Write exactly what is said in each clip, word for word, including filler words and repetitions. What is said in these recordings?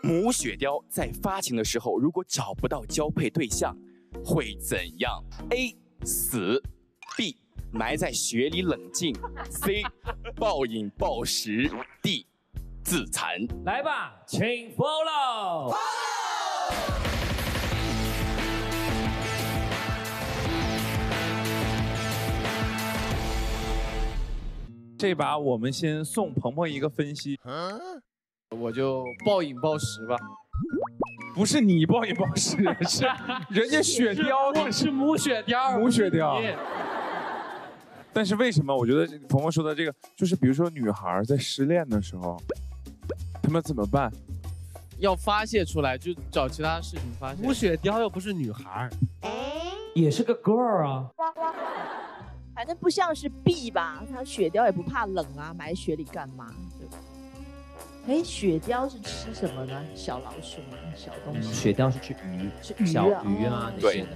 母雪貂在发情的时候，如果找不到交配对象，会怎样 ？A. 死 B. 埋在雪里冷静 C. 暴饮暴食 D. 自残。 来吧，请 follow。 这把我们先送鹏鹏一个分析， 我就暴饮暴食吧。 不是你暴饮暴食，是人家雪貂， 我是母雪貂， 母雪貂。但是为什么？我觉得鹏鹏说的这个，就是比如说女孩在失恋的时候，他们怎么办？ 要发泄出来，就找其他事情发泄。 母雪貂又不是女孩， 也是个 girl 啊。 反正不像是 B 吧，它雪貂也不怕冷啊，埋雪里干嘛？对吧？哎，雪貂是吃什么呢？小老鼠吗？小东西？ 雪貂是吃鱼， 是鱼啊小鱼啊那些的。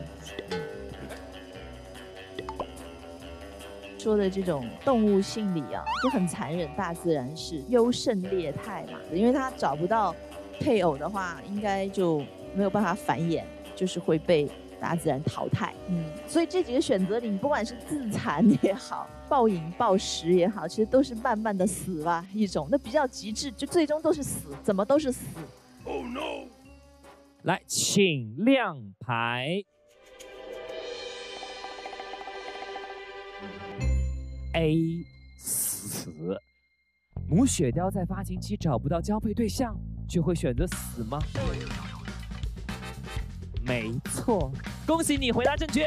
说的这种动物性理啊，就很残忍，大自然是优胜劣汰嘛，因为它找不到配偶的话，应该就没有办法繁衍，就是会被大自然淘汰。嗯，所以这几个选择里，你不管是自残也好，暴饮暴食也好，其实都是慢慢的死吧一种。那比较极致，就最终都是死，怎么都是死。 Oh no！ 来，请亮牌。A 死，母雪貂在发情期找不到交配对象，就会选择死吗？没错，恭喜你回答正确。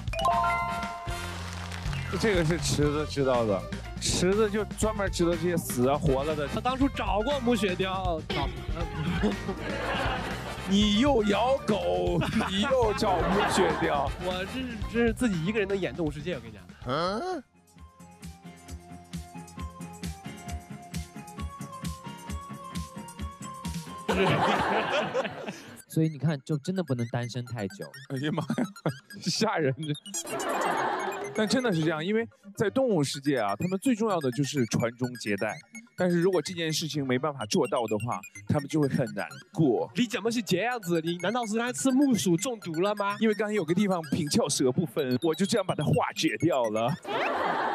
这个是池子知道的，池子就专门知道这些死啊活了的。 他当初找过母雪貂，找。 你又咬狗，你又找母雪貂。 我这是这是自己一个人能演动物世界，我跟你讲。嗯。 所以你看，就真的不能单身太久。 哎呀妈呀，吓人！但真的是这样，因为在动物世界啊，他们最重要的就是传宗接代。但是如果这件事情没办法做到的话，他们就会很难过。 你怎么是这样子？你难道是刚才吃木薯中毒了吗？ 因为刚才有个地方平翘舌不分，我就这样把它化解掉了。